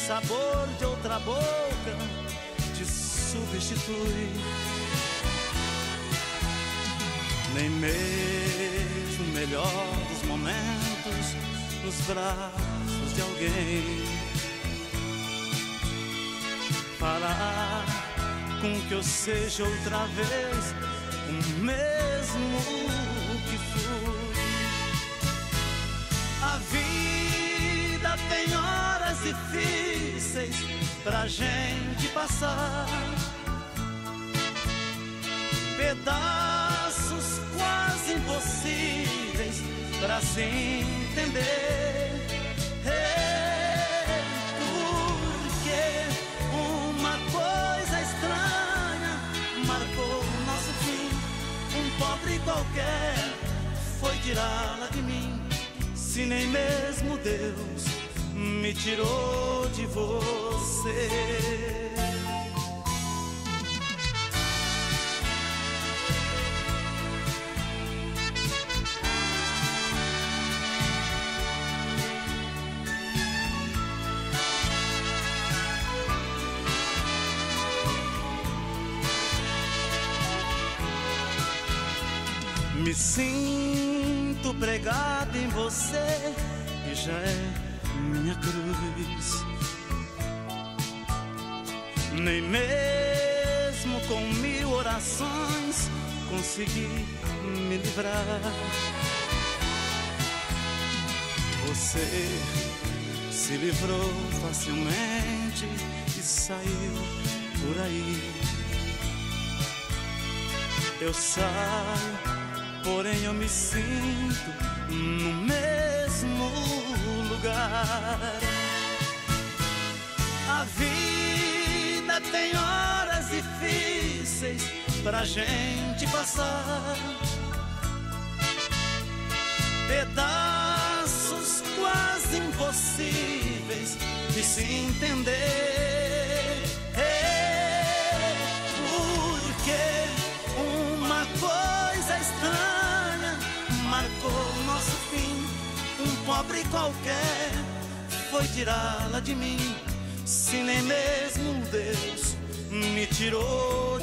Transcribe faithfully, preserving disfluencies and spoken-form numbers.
sabor de outra boca te substitui. Nem mesmo o melhor dos momentos nos braços de alguém fará com que eu seja outra vez o mesmo que fui. A vida tem horas difíceis pra gente passar, pedaços quase impossíveis pra se entender. É porque uma coisa estranha marcou o nosso fim. Um pobre qualquer foi tirá-la de mim. Se nem mesmo Deus me tirou de você. Me sinto pregado em você e já é minha cruz. Nem mesmo com mil orações consegui me livrar. Você se livrou facilmente e saiu por aí. Eu saio, porém eu me sinto no mesmo lugar. A vida tem horas difíceis pra gente passar, pedaços quase impossíveis de se entender. É porque uma coisa estranha marcou o nosso fim. Um pobre qualquer foi tirá-la de mim. Se nem mesmo Deus me tirou